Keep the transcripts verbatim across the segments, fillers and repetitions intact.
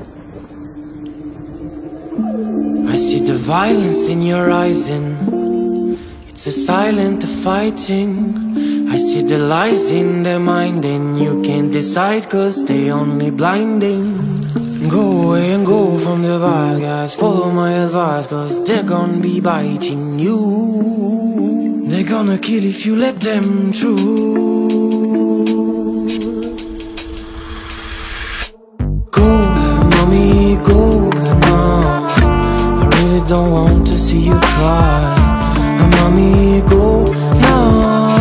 I see the violence in your eyes and it's a silent fighting. I see the lies in their mind and you can't decide cause they only blinding. Go away and go from the bad guys, follow my advice cause they're gonna be biting you. They're gonna kill if you let them through. Go, mommy, go now. I really don't want to see you cry. Mommy, go now.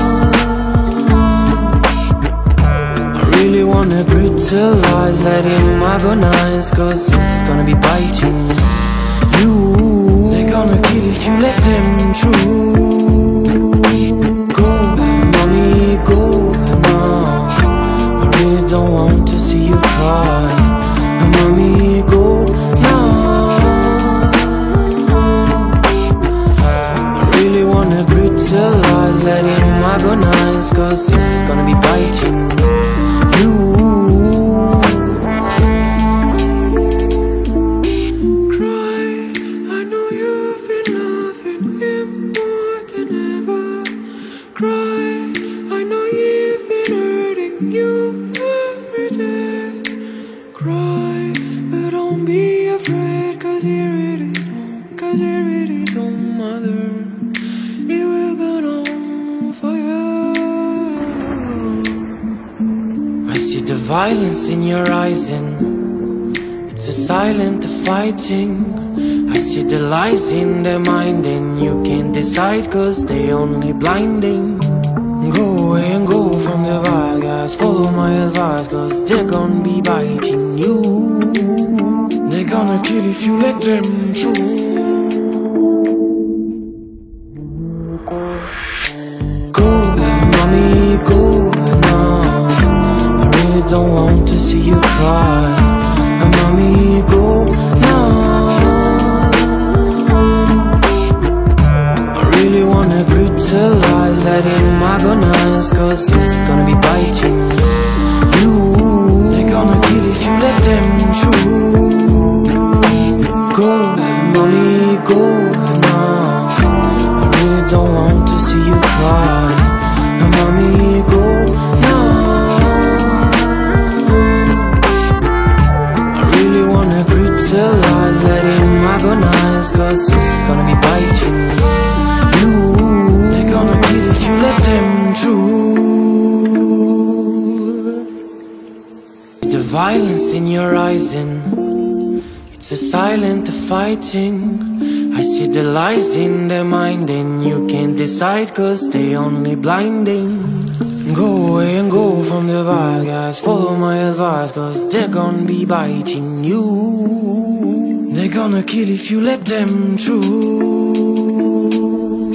I really wanna brutalize, let him agonize cause it's gonna be biting you. They're gonna kill if you let them through. Go, mommy, go now. I really don't want to see you cry. Mommy, go now. I really wanna brutalize, let him agonize cause it's gonna be biting you. Violence in your eyes and it's a silent fighting. I see the lies in their mind and you can't decide cause they only blinding. Go away and go from the bad guys, follow my advice cause they're gonna be biting you. They're gonna kill if you let them through. Go, mommy, go now. Don't want to see you cry. And mommy, go now. I really wanna brutalize, let him agonize cause it's gonna be biting you. They're gonna kill if you let them through. Go, mommy, go now. I really don't want to see you cry. And mommy, go now. Brutalize, let him agonize cause it's gonna be biting you. They're gonna kill if you let them through. The violence in your eyes and it's a silent fighting. I see the lies in their mind and you can't decide cause they only blinding. Go away and go from the bad guys, follow my advice cause they're gonna be biting you. They're gonna kill if you let them through.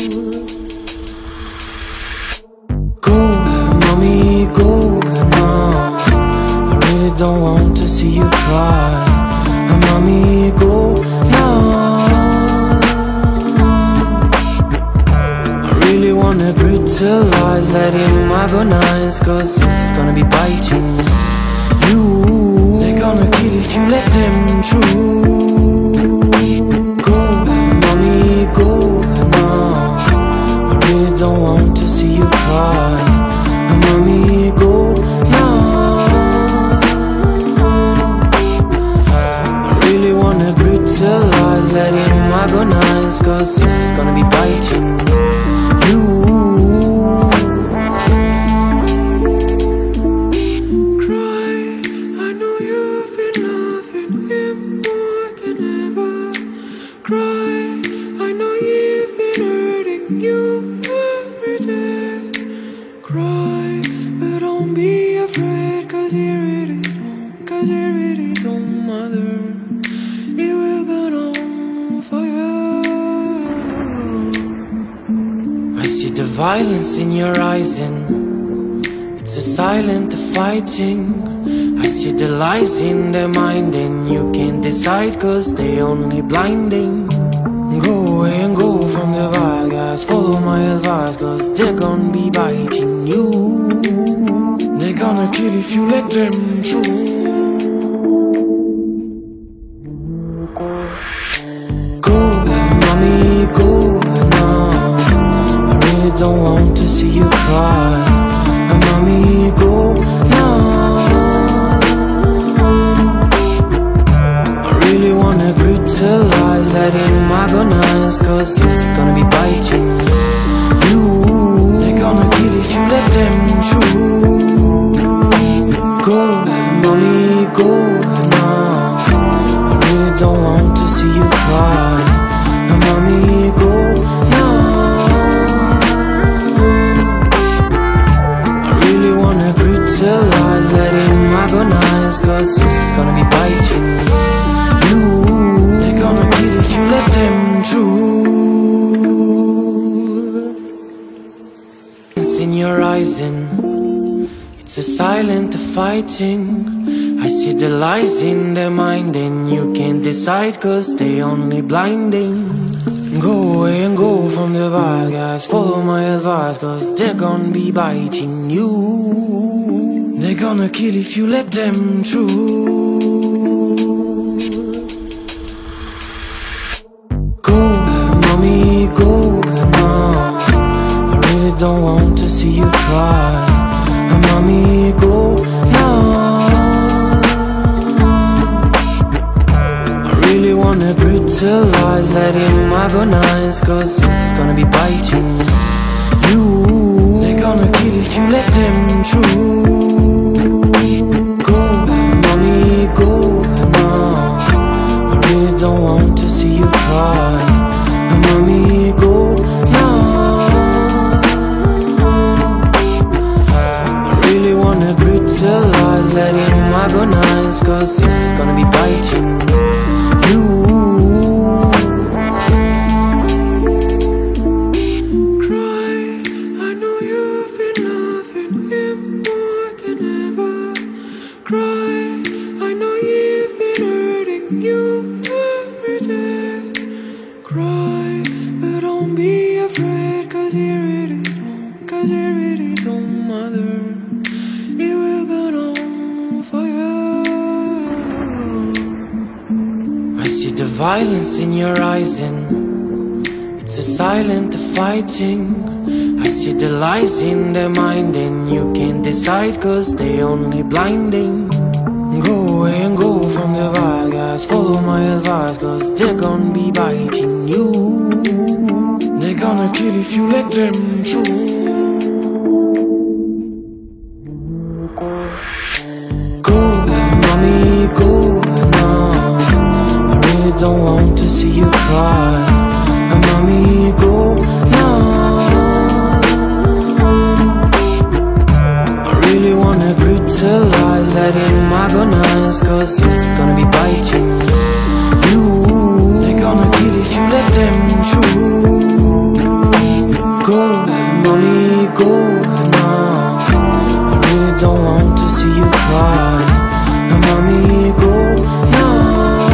Go, mommy, go now. I really don't want to see you cry. Mommy, go now. I really wanna brutalize, let him agonize cause it's gonna be biting you. They're gonna kill if you let them through. Go, mommy, go now. I really don't want to see you cry. Mommy, go now. I really wanna brutalize, let him agonize cause it's gonna be biting you. Violence in your eyes and it's a silent fighting. I see the lies in their mind and you can't decide cause they only blinding. Go away and go from the bad guys, follow my advice cause they're gonna be biting you. They're gonna kill if you let them through. don't want to see you cry. And mommy, go now. I really wanna brutalize, let him agonize, cause it's gonna be biting you. They're gonna kill if you let them through. Go, mommy, go now. I really don't want to see you cry. And mommy, go now. I really wanna brutalize, let him agonize, cause it's gonna be biting you. They're gonna kill if you let them through. It's in your eyes and it's a silent fighting. I see the lies in their mind and you can't decide cause they only blinding. Go away and go from the bad guys, follow my advice cause they're gonna be biting you. They're gonna kill if you let them through. Go, mommy, go now. I really don't want to see you cry. And mommy, go now. Really wanna brutalize, let him agonize, cause it's gonna be biting you. They're gonna kill if you let them through. Go, mommy, go now. I really don't want to see you cry. And mommy, go now. I really wanna brutalize, let him agonize, cause it's gonna be biting you. Cry, I know you've been loving him more than ever. Cry, I know you've been hurting you every day. Cry, but don't be afraid, cause he really don't, cause he really don't matter. He will burn on fire. I see the violence in your eyes and it's a silent fighting. I see the lies in their mind and you can't decide cause they only blinding. Go away and go from the bad guys, follow my advice cause they're gonna be biting you. They're gonna kill if you let them through. Go, mommy, go now. I really don't want to see you cry. And mommy, go now. I really wanna brutalize, let him agonize, cause it's gonna be biting you. They're gonna kill if you let them through. Go, mommy, go now. I really don't want to see you cry. And mommy, go now.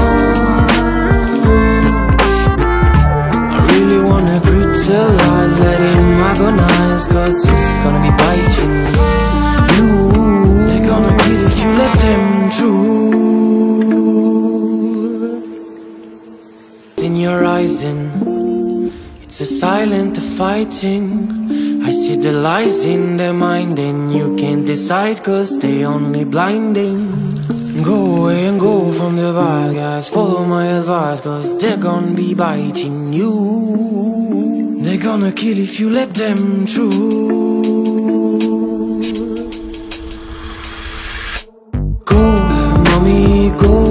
I really wanna brutalize, let him agonize, cause it's gonna be biting you. They're gonna kill if you let them through. In your eyes and it's a silent fighting. I see the lies in their mind and you can't decide cause they only blinding. Go away and go from the bad guys, follow my advice cause they're gonna be biting you. They're gonna kill if you let them through. Go, mommy, go